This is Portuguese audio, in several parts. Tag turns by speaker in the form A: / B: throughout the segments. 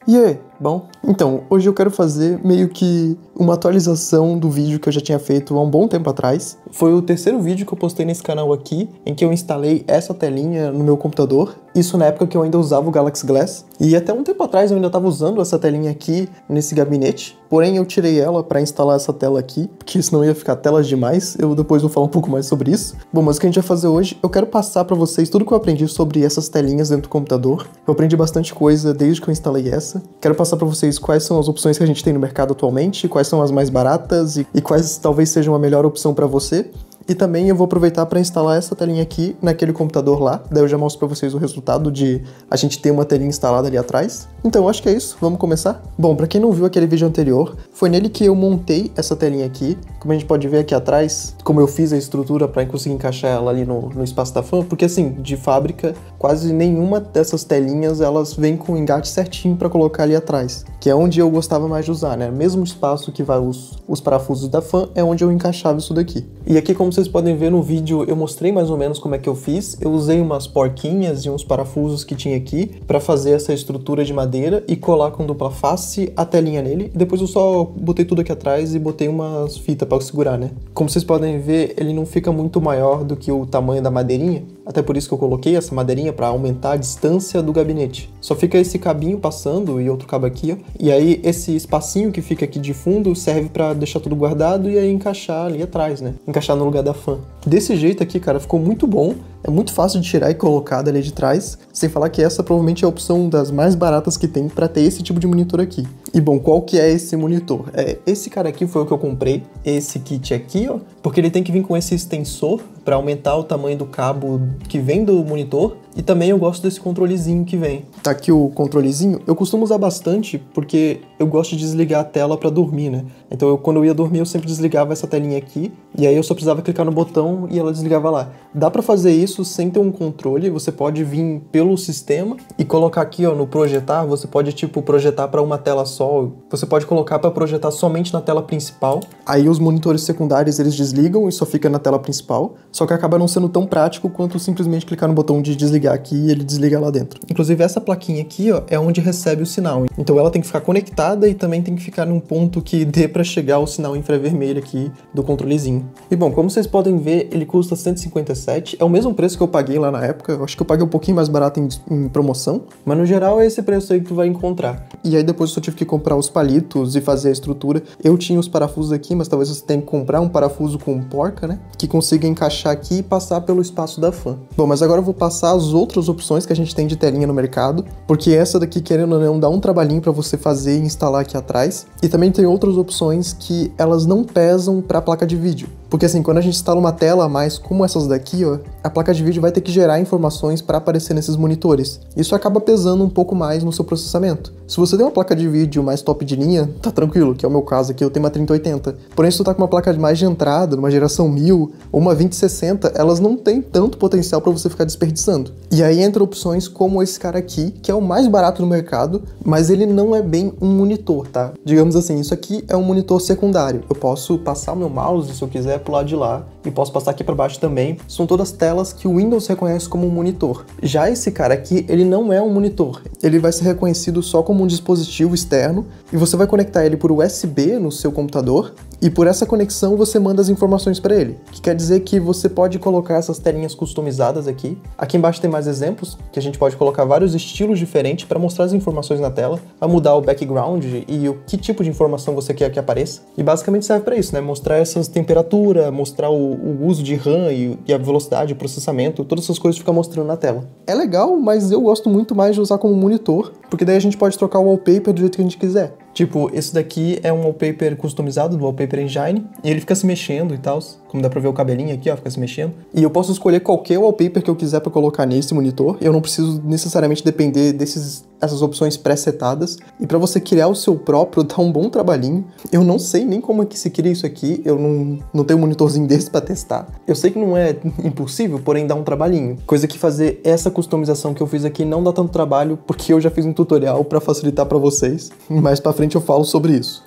A: E aí, bom? Então, hoje eu quero fazer meio que uma atualização do vídeo que eu já tinha feito há um bom tempo atrás. Foi o terceiro vídeo que eu postei nesse canal aqui, em que eu instalei essa telinha no meu computador. Isso na época que eu ainda usava o Galaxy Glass. E até um tempo atrás eu ainda estava usando essa telinha aqui nesse gabinete. Porém, eu tirei ela para instalar essa tela aqui, porque senão ia ficar telas demais. Eu depois vou falar um pouco mais sobre isso. Bom, mas o que a gente vai fazer hoje, eu quero passar para vocês tudo que eu aprendi sobre essas telinhas dentro do computador. Eu aprendi bastante coisa desde que eu instalei essa. Quero passar para vocês quais são as opções que a gente tem no mercado atualmente, quais são as mais baratas e quais talvez sejam a melhor opção para você. E também eu vou aproveitar para instalar essa telinha aqui naquele computador lá. Daí eu já mostro para vocês o resultado de a gente ter uma telinha instalada ali atrás. Então acho que é isso, vamos começar? Bom, para quem não viu aquele vídeo anterior, foi nele que eu montei essa telinha aqui. Como a gente pode ver aqui atrás, como eu fiz a estrutura para conseguir encaixar ela ali no espaço da fan. Porque assim, de fábrica, quase nenhuma dessas telinhas elas vêm com o engate certinho para colocar ali atrás. Que é onde eu gostava mais de usar, né? Mesmo espaço que vai os parafusos da fan é onde eu encaixava isso daqui. E aqui, como vocês podem ver no vídeo, eu mostrei mais ou menos como é que eu fiz. Eu usei umas porquinhas e uns parafusos que tinha aqui para fazer essa estrutura de madeira e colar com dupla face a telinha nele. E depois eu só botei tudo aqui atrás e botei umas fitas para segurar, né? Como vocês podem ver, ele não fica muito maior do que o tamanho da madeirinha. Até por isso que eu coloquei essa madeirinha para aumentar a distância do gabinete. Só fica esse cabinho passando e outro cabo aqui, ó. E aí esse espacinho que fica aqui de fundo serve para deixar tudo guardado e aí encaixar ali atrás, né? Encaixar no lugar da fan. Desse jeito aqui, cara, ficou muito bom. É muito fácil de tirar e colocar dali de trás. Sem falar que essa provavelmente é a opção das mais baratas que tem para ter esse tipo de monitor aqui. E bom, qual que é esse monitor? Esse cara aqui foi o que eu comprei. Esse kit aqui, ó. Porque ele tem que vir com esse extensor para aumentar o tamanho do cabo que vem do monitor. E também eu gosto desse controlezinho que vem. Tá aqui o controlezinho. Eu costumo usar bastante porque eu gosto de desligar a tela para dormir, né? Então quando eu ia dormir eu sempre desligava essa telinha aqui. E aí eu só precisava clicar no botão e ela desligava lá. Dá para fazer isso sem ter um controle. Você pode vir pelo sistema e colocar aqui, ó, no projetar. Você pode tipo projetar para uma tela só. Você pode colocar para projetar somente na tela principal. Aí os monitores secundários eles desligam e só fica na tela principal. Só que acaba não sendo tão prático quanto simplesmente clicar no botão de desligar aqui e ele desliga lá dentro. Inclusive essa plaquinha aqui, ó, é onde recebe o sinal. Então ela tem que ficar conectada e também tem que ficar num ponto que dê para chegar o sinal infravermelho aqui do controlezinho. E bom, como vocês podem ver, ele custa 157. É o mesmo preço que eu paguei lá na época. Eu acho que eu paguei um pouquinho mais barato em promoção. Mas no geral é esse preço aí que tu vai encontrar. E aí depois eu só tive que comprar os palitos e fazer a estrutura. Eu tinha os parafusos aqui, mas talvez você tenha que comprar um parafuso com porca, né? Que consiga encaixar aqui e passar pelo espaço da fan. Bom, mas agora eu vou passar as outras opções que a gente tem de telinha no mercado, porque essa daqui, querendo ou não, dá um trabalhinho para você fazer e instalar aqui atrás. E também tem outras opções que elas não pesam para a placa de vídeo. Porque assim, quando a gente instala uma tela a mais como essas daqui, ó, a placa de vídeo vai ter que gerar informações para aparecer nesses monitores. Isso acaba pesando um pouco mais no seu processamento. Se você tem uma placa de vídeo mais top de linha, tá tranquilo, que é o meu caso aqui, eu tenho uma 3080. Porém, se tu tá com uma placa mais de entrada, numa geração 1000 ou uma 2060, elas não têm tanto potencial para você ficar desperdiçando. E aí entra opções como esse cara aqui, que é o mais barato no mercado, mas ele não é bem um monitor, tá? Digamos assim, isso aqui é um monitor secundário. Eu posso passar o meu mouse, se eu quiser, pro lado de lá, e posso passar aqui para baixo também. São todas telas que o Windows reconhece como um monitor. Já esse cara aqui, ele não é um monitor. Ele vai ser reconhecido só como um dispositivo externo, e você vai conectar ele por USB no seu computador, e por essa conexão você manda as informações para ele. Que quer dizer que você pode colocar essas telinhas customizadas aqui. Aqui embaixo tem mais exemplos, que a gente pode colocar vários estilos diferentes para mostrar as informações na tela, a mudar o background e o que tipo de informação você quer que apareça. E basicamente serve para isso, né? Mostrar essas temperaturas, mostrar o uso de RAM e a velocidade, o processamento, todas essas coisas ficam mostrando na tela. É legal, mas eu gosto muito mais de usar como monitor, porque daí a gente pode trocar o wallpaper do jeito que a gente quiser. Tipo, esse daqui é um wallpaper customizado do Wallpaper Engine, e ele fica se mexendo e tal, como dá pra ver o cabelinho aqui, ó, fica se mexendo. E eu posso escolher qualquer wallpaper que eu quiser pra colocar nesse monitor, eu não preciso necessariamente depender essas opções pré-setadas. E pra você criar o seu próprio, dá um bom trabalhinho. Eu não sei nem como é que se cria isso aqui, eu não tenho um monitorzinho desse pra testar. Eu sei que não é impossível, porém dá um trabalhinho. Coisa que fazer essa customização que eu fiz aqui não dá tanto trabalho, porque eu já fiz um tutorial pra facilitar pra vocês. Mais pra frente eu falo sobre isso.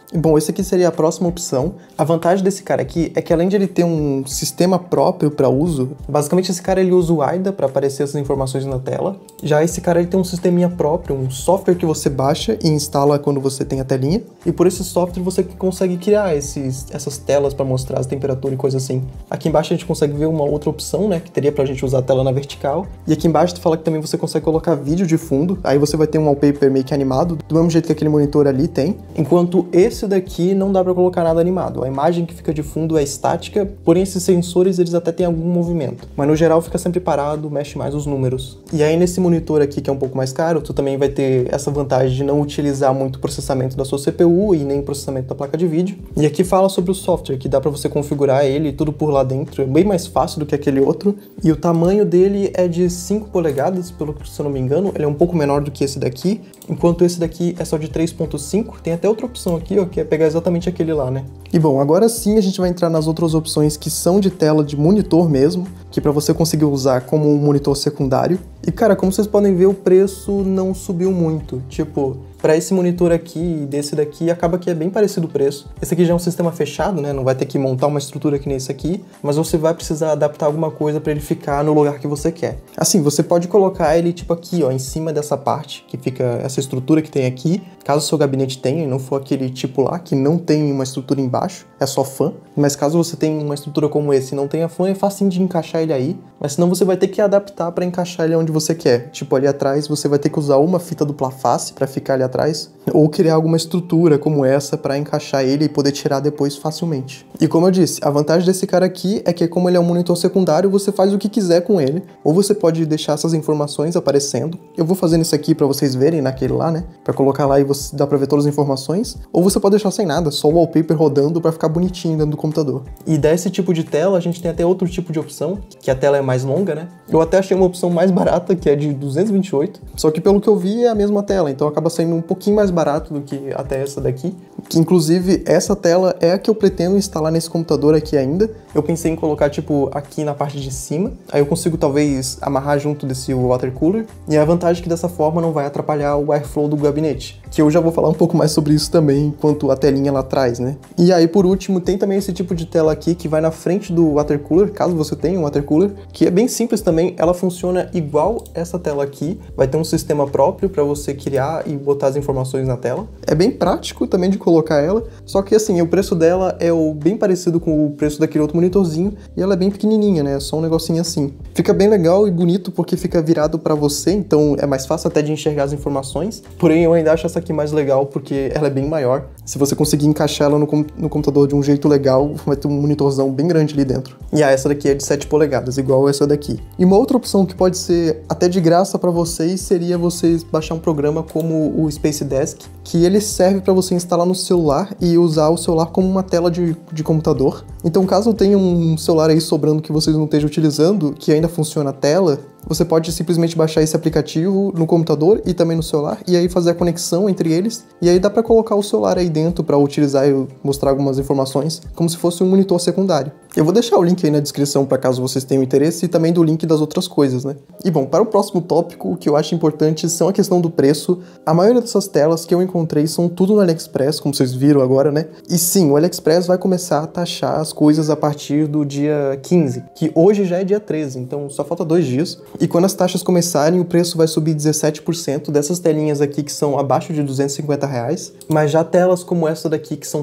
A: Bom, esse aqui seria a próxima opção. A vantagem desse cara aqui é que além de ele ter um sistema próprio para uso, basicamente esse cara ele usa o AIDA para aparecer essas informações na tela. Já esse cara ele tem um sisteminha próprio, um software que você baixa e instala quando você tem a telinha. E por esse software você consegue criar essas telas para mostrar as temperaturas e coisa assim. Aqui embaixo a gente consegue ver uma outra opção, né, que teria pra gente usar a tela na vertical. E aqui embaixo tu fala que também você consegue colocar vídeo de fundo. Aí você vai ter um wallpaper meio que animado, do mesmo jeito que aquele monitor ali tem. Enquanto esse daqui não dá pra colocar nada animado. A imagem que fica de fundo é estática, porém esses sensores eles até têm algum movimento. Mas no geral fica sempre parado, mexe mais os números. E aí nesse monitor aqui, que é um pouco mais caro, tu também vai ter essa vantagem de não utilizar muito o processamento da sua CPU e nem o processamento da placa de vídeo. E aqui fala sobre o software, que dá pra você configurar ele tudo por lá dentro. É bem mais fácil do que aquele outro. E o tamanho dele é de 5 polegadas, pelo que se eu não me engano. Ele é um pouco menor do que esse daqui, enquanto esse daqui é só de 3.5. Tem até outra opção aqui, ó, que é pegar exatamente aquele lá, né? E bom, agora sim a gente vai entrar nas outras opções que são de tela de monitor mesmo, que para você conseguir usar como um monitor secundário. E cara, como vocês podem ver, o preço não subiu muito. Tipo, para esse monitor aqui e desse daqui, acaba que é bem parecido o preço. Esse aqui já é um sistema fechado, né? Não vai ter que montar uma estrutura que nem esse aqui, mas você vai precisar adaptar alguma coisa para ele ficar no lugar que você quer. Assim, você pode colocar ele tipo aqui, ó, em cima dessa parte, que fica essa estrutura que tem aqui, caso o seu gabinete tenha e não for aquele tipo lá, que não tem uma estrutura embaixo, é só fã. Mas caso você tenha uma estrutura como esse e não tenha fã, é facinho de encaixar ele aí, mas senão você vai ter que adaptar para encaixar ele onde você quer. Tipo, ali atrás você vai ter que usar uma fita dupla face para ficar ali atrás, ou criar alguma estrutura como essa para encaixar ele e poder tirar depois facilmente. E como eu disse, a vantagem desse cara aqui é que como ele é um monitor secundário, você faz o que quiser com ele, ou você pode deixar essas informações aparecendo. Eu vou fazendo isso aqui para vocês verem naquele lá, né, para colocar lá e você dá para ver todas as informações, ou você pode deixar sem nada, só o wallpaper rodando para ficar bonitinho dentro do computador. E desse tipo de tela, a gente tem até outro tipo de opção, que a tela é mais longa, né? Eu até achei uma opção mais barata, que é de 228, só que pelo que eu vi é a mesma tela, então acaba saindo um pouquinho mais barato do que até essa daqui, que inclusive essa tela é a que eu pretendo instalar nesse computador aqui ainda. Eu pensei em colocar tipo aqui na parte de cima, aí eu consigo talvez amarrar junto desse water cooler, e a vantagem é que dessa forma não vai atrapalhar o airflow do gabinete, que eu já vou falar um pouco mais sobre isso também, enquanto a telinha lá atrás, né? E aí por último tem também esse tipo de tela aqui que vai na frente do water cooler, caso você tenha um water cooler, que é bem simples também, ela funciona igual essa tela aqui, vai ter um sistema próprio para você criar e botar as informações na tela. É bem prático também de colocar ela, só que assim, o preço dela é bem parecido com o preço daquele outro monitorzinho, e ela é bem pequenininha, né, é só um negocinho assim. Fica bem legal e bonito porque fica virado para você, então é mais fácil até de enxergar as informações, porém eu ainda acho essa aqui mais legal porque ela é bem maior. Se você conseguir encaixar ela no computador de um jeito legal, vai ter um monitorzão bem grande ali dentro. E essa daqui é de 7 polegadas, igual essa daqui. E uma outra opção que pode ser até de graça para vocês seria vocês baixar um programa como o Space Desk, que ele serve para você instalar no celular e usar o celular como uma tela de computador. Então caso tenha um celular aí sobrando que vocês não estejam utilizando, que ainda funciona a tela, você pode simplesmente baixar esse aplicativo no computador e também no celular, e aí fazer a conexão entre eles, e aí dá para colocar o celular aí dentro para utilizar e mostrar algumas informações, como se fosse um monitor secundário. Eu vou deixar o link aí na descrição para caso vocês tenham interesse e também do link das outras coisas, né? E bom, para o próximo tópico, o que eu acho importante são a questão do preço. A maioria dessas telas que eu encontrei são tudo no AliExpress, como vocês viram agora, né? E sim, o AliExpress vai começar a taxar as coisas a partir do dia 15, que hoje já é dia 13, então só falta 2 dias. E quando as taxas começarem, o preço vai subir 17% dessas telinhas aqui que são abaixo de R$250, mas já telas como essa daqui que são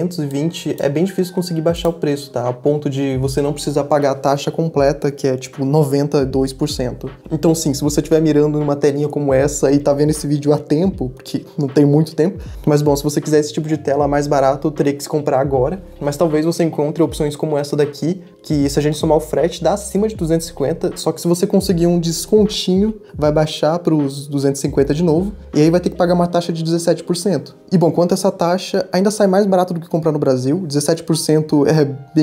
A: 320, é bem difícil conseguir baixar o preço, tá? A ponto de você não precisar pagar a taxa completa, que é tipo 92%. Então sim, se você estiver mirando numa telinha como essa e tá vendo esse vídeo a tempo, porque não tem muito tempo, mas bom, se você quiser esse tipo de tela mais barato, eu teria que se comprar agora, mas talvez você encontre opções como essa daqui, que se a gente somar o frete dá acima de 250, só que se você conseguir um descontinho, vai baixar para os 250 de novo, e aí vai ter que pagar uma taxa de 17%. E bom, quanto a essa taxa, ainda sai mais barato do que comprar no Brasil, 17% é bem menos do que a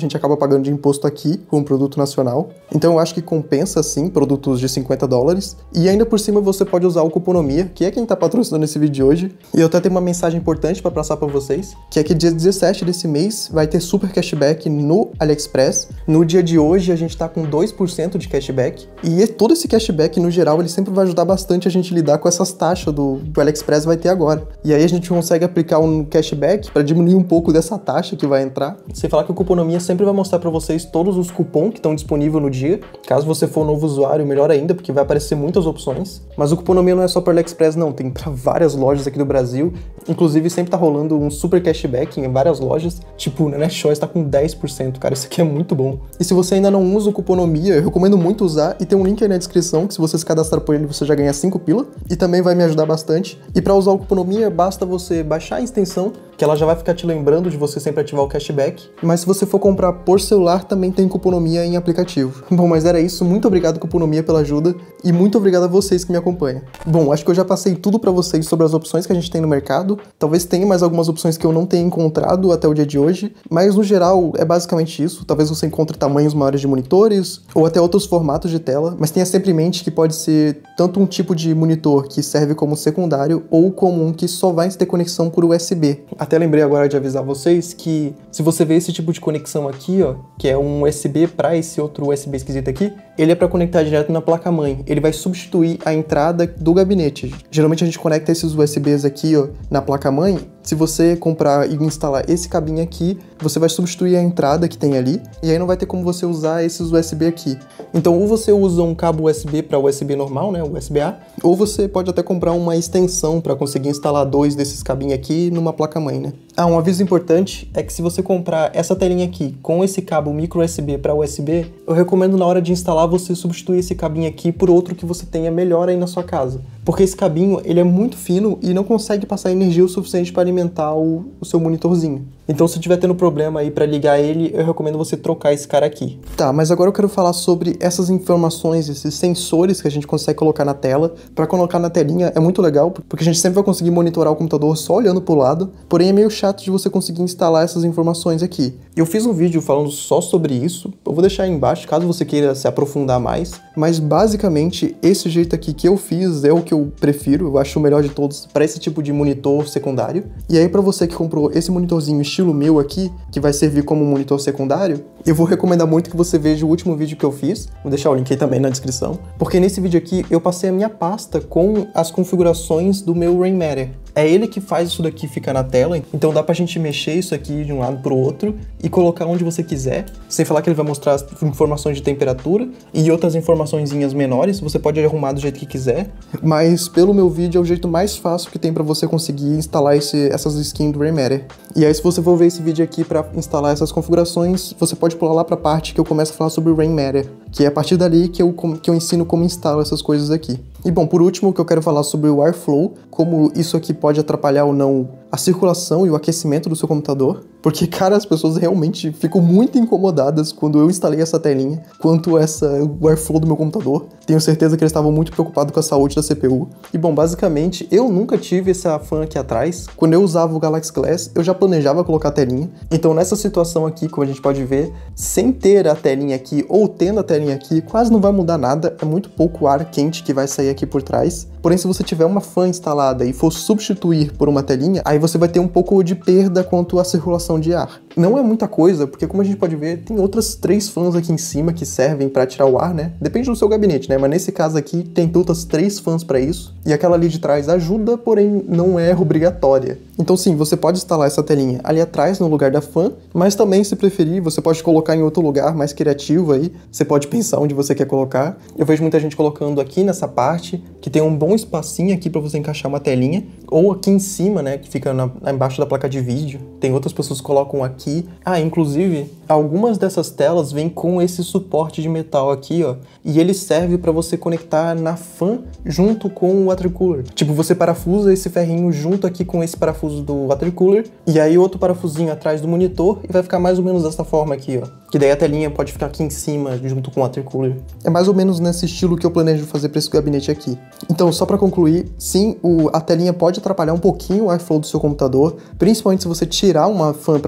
A: gente acaba pagando de imposto aqui com um produto nacional. Então eu acho que compensa sim produtos de $50. E ainda por cima você pode usar o Cuponomia, que é quem tá patrocinando esse vídeo de hoje. E eu até tenho uma mensagem importante para passar para vocês, que é que dia 17 desse mês vai ter super cashback no AliExpress. No dia de hoje a gente tá com 2% de cashback. E todo esse cashback, no geral, ele sempre vai ajudar bastante a gente lidar com essas taxas do AliExpress vai ter agora. E aí a gente consegue aplicar um cashback para diminuir um pouco dessa taxa que vai entrar. Sem falar que o Cuponomia sempre vai mostrar para vocês todos os cupons que estão disponíveis no dia. Caso você for um novo usuário, melhor ainda, porque vai aparecer muitas opções. Mas o Cuponomia não é só para AliExpress não, tem para várias lojas aqui do Brasil. Inclusive sempre tá rolando um super cashback em várias lojas. Tipo, na NetShoes tá com 10%, cara, isso aqui é muito bom. E se você ainda não usa o Cuponomia, eu recomendo muito usar, e tem um link aí na descrição que se você se cadastrar por ele você já ganha 5 pila, e também vai me ajudar bastante. E para usar o Cuponomia basta você baixar a extensão, que ela já vai ficar te lembrando de você sempre ativar o cashback. Mas se você for comprar por celular, também tem Cuponomia em aplicativo. Bom, mas era isso, muito obrigado Cuponomia pela ajuda, e muito obrigado a vocês que me acompanham. Bom, acho que eu já passei tudo para vocês sobre as opções que a gente tem no mercado. Talvez tenha mais algumas opções que eu não tenha encontrado até o dia de hoje, mas no geral é basicamente isso. Talvez você encontre tamanhos maiores de monitores, ou até outros formatos de tela, mas tenha sempre em mente que pode ser tanto um tipo de monitor que serve como secundário, ou como um que só vai ter conexão por USB. Até lembrei agora de avisar vocês que se você vê esse tipo de conexão aqui, ó, que é um USB para esse outro USB esquisito aqui, ele é para conectar direto na placa-mãe. Ele vai substituir a entrada do gabinete. Geralmente a gente conecta esses USBs aqui, ó, na placa-mãe. Se você comprar e instalar esse cabinho aqui, você vai substituir a entrada que tem ali, e aí não vai ter como você usar esses USB aqui. Então, ou você usa um cabo USB para USB normal, né, USB-A, ou você pode até comprar uma extensão para conseguir instalar 2 desses cabinhos aqui numa placa-mãe, né. Ah, um aviso importante é que se você comprar essa telinha aqui com esse cabo micro USB para USB, eu recomendo na hora de instalar você substituir esse cabinho aqui por outro que você tenha melhor aí na sua casa. Porque esse cabinho, ele é muito fino e não consegue passar energia o suficiente para alimentar o seu monitorzinho. Então, se tiver tendo problema aí para ligar ele, eu recomendo você trocar esse cara aqui. Tá, mas agora eu quero falar sobre essas informações, esses sensores que a gente consegue colocar na tela. Para colocar na telinha é muito legal, porque a gente sempre vai conseguir monitorar o computador só olhando pro lado, porém é meio chato de você conseguir instalar essas informações aqui. Eu fiz um vídeo falando só sobre isso, eu vou deixar aí embaixo caso você queira se aprofundar mais, mas basicamente esse jeito aqui que eu fiz é o que eu prefiro, eu acho o melhor de todos para esse tipo de monitor secundário. E aí para você que comprou esse monitorzinho estilo meu aqui, que vai servir como monitor secundário, eu vou recomendar muito que você veja o último vídeo que eu fiz, vou deixar o link aí também na descrição, porque nesse vídeo aqui eu passei a minha pasta com as configurações do meu Rainmatter. É ele que faz isso daqui ficar na tela, então dá pra gente mexer isso aqui de um lado pro outro e colocar onde você quiser, sem falar que ele vai mostrar as informações de temperatura e outras informaçõezinhas menores, você pode arrumar do jeito que quiser, mas pelo meu vídeo é o jeito mais fácil que tem pra você conseguir instalar essas skins do Rainmatter. E aí se você for ver esse vídeo aqui pra instalar essas configurações, você pode pular lá pra parte que eu começo a falar sobre o Rainmatter, que é a partir dali que eu ensino como instalo essas coisas aqui. E bom, por último, o que eu quero falar sobre o Airflow, como isso aqui pode atrapalhar ou não a circulação e o aquecimento do seu computador, porque, cara, as pessoas realmente ficam muito incomodadas quando eu instalei essa telinha, quanto o Airflow do meu computador. Tenho certeza que eles estavam muito preocupados com a saúde da CPU. E bom, basicamente, eu nunca tive essa fan aqui atrás. Quando eu usava o Galaxy Glass, eu já planejava colocar a telinha. Então, nessa situação aqui, como a gente pode ver, sem ter a telinha aqui ou tendo a telinha aqui, quase não vai mudar nada, é muito pouco ar quente que vai sair aqui por trás. Porém, se você tiver uma fan instalada e for substituir por uma telinha, aí você vai ter um pouco de perda quanto à circulação de ar. Não é muita coisa, porque como a gente pode ver, tem outras 3 fãs aqui em cima que servem para tirar o ar, né? Depende do seu gabinete, né? Mas nesse caso aqui, tem outras 3 fãs para isso. E aquela ali de trás ajuda, porém não é obrigatória. Então sim, você pode instalar essa telinha ali atrás, no lugar da fan, mas também, se preferir, você pode colocar em outro lugar mais criativo aí. Você pode pensar onde você quer colocar. Eu vejo muita gente colocando aqui nessa parte, que tem um bom espacinho aqui para você encaixar uma telinha. Ou aqui em cima, né, que fica embaixo da placa de vídeo. Tem outras pessoas que colocam aqui. Ah, inclusive, algumas dessas telas vêm com esse suporte de metal aqui, ó. E ele serve para você conectar na fan junto com o water cooler. Tipo, você parafusa esse ferrinho junto aqui com esse parafuso do water cooler. E aí outro parafusinho atrás do monitor. E vai ficar mais ou menos dessa forma aqui, ó. Que daí a telinha pode ficar aqui em cima junto com o water cooler. É mais ou menos nesse estilo que eu planejo fazer para esse gabinete aqui. Então, só para concluir, sim, a telinha pode atrapalhar um pouquinho o airflow do seu computador, principalmente se você tirar uma fan para conseguir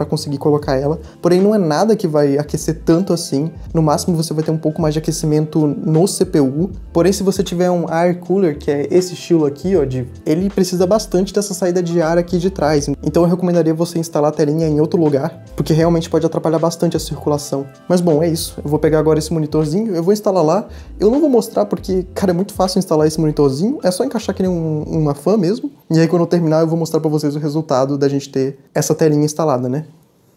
A: colocar ela, porém não é nada que vai aquecer tanto assim, no máximo você vai ter um pouco mais de aquecimento no CPU, porém se você tiver um air cooler, que é esse estilo aqui, ó, ele precisa bastante dessa saída de ar aqui de trás, então eu recomendaria você instalar a telinha em outro lugar, porque realmente pode atrapalhar bastante a circulação. Mas bom, é isso, eu vou pegar agora esse monitorzinho, eu vou instalar lá, eu não vou mostrar porque, cara, é muito fácil instalar esse monitorzinho, é só encaixar que nem uma fã mesmo, e aí quando eu terminar eu vou mostrar pra vocês o resultado da gente ter essa telinha instalada, né?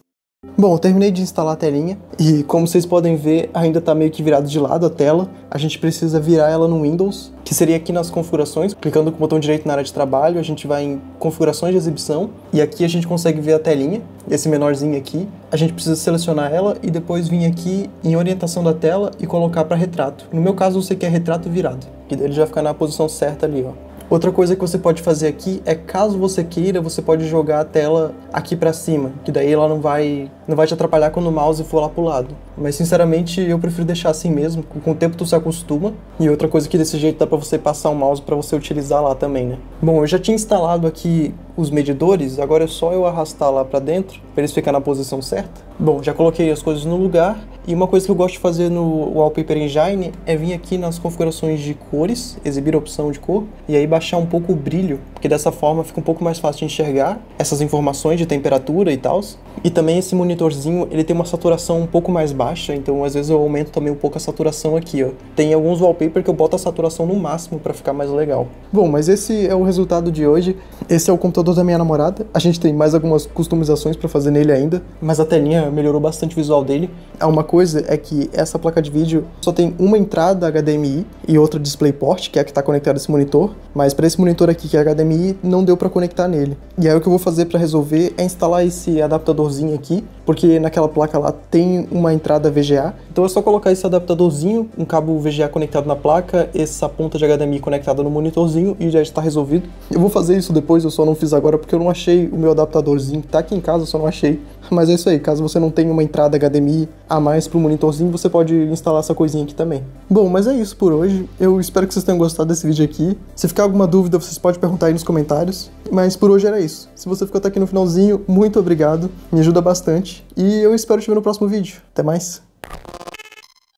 A: Bom, eu terminei de instalar a telinha e como vocês podem ver, ainda tá meio que virado de lado a tela. A gente precisa virar ela no Windows, que seria aqui nas configurações. Clicando com o botão direito na área de trabalho, a gente vai em configurações de exibição e aqui a gente consegue ver a telinha, esse menorzinho aqui. A gente precisa selecionar ela e depois vir aqui em orientação da tela e colocar para retrato. No meu caso, você quer retrato virado, que daí ele já vai ficar na posição certa ali, ó. Outra coisa que você pode fazer aqui é, caso você queira, você pode jogar a tela aqui pra cima, que daí ela não vai te atrapalhar quando o mouse for lá pro lado. Mas sinceramente eu prefiro deixar assim mesmo, com o tempo tu se acostuma. E outra coisa que desse jeito dá pra você passar o mouse pra você utilizar lá também, né? Bom, eu já tinha instalado aqui os medidores, agora é só eu arrastar lá pra dentro, pra eles ficarem na posição certa. Bom, já coloquei as coisas no lugar. E uma coisa que eu gosto de fazer no Wallpaper Engine é vir aqui nas configurações de cores, exibir a opção de cor, e aí baixar um pouco o brilho, porque dessa forma fica um pouco mais fácil de enxergar essas informações de temperatura e tal. E também esse monitorzinho, ele tem uma saturação um pouco mais baixa, então às vezes eu aumento também um pouco a saturação aqui, ó. Tem alguns wallpaper que eu boto a saturação no máximo para ficar mais legal. Bom, mas esse é o resultado de hoje. Esse é o computador da minha namorada. A gente tem mais algumas customizações para fazer nele ainda, mas a telinha melhorou bastante o visual dele. Uma coisa é que essa placa de vídeo só tem uma entrada HDMI e outra DisplayPort, que é a que está conectada a esse monitor, mas para esse monitor aqui que é HDMI, não deu para conectar nele. E aí o que eu vou fazer para resolver é instalar esse adaptadorzinho aqui, porque naquela placa lá tem uma entrada VGA, então é só colocar esse adaptadorzinho, um cabo VGA conectado na placa, essa ponta de HDMI conectada no monitorzinho e já está resolvido. Eu vou fazer isso depois, eu só não fiz agora porque eu não achei o meu adaptadorzinho, tá aqui em casa, eu só não achei. Mas é isso aí, caso você não tenha uma entrada HDMI a mais pro monitorzinho, você pode instalar essa coisinha aqui também. Bom, mas é isso por hoje, eu espero que vocês tenham gostado desse vídeo aqui. Se ficar alguma dúvida, vocês podem perguntar aí nos comentários. Mas por hoje era isso. Se você ficou até aqui no finalzinho, muito obrigado, me ajuda bastante. E eu espero te ver no próximo vídeo. Até mais!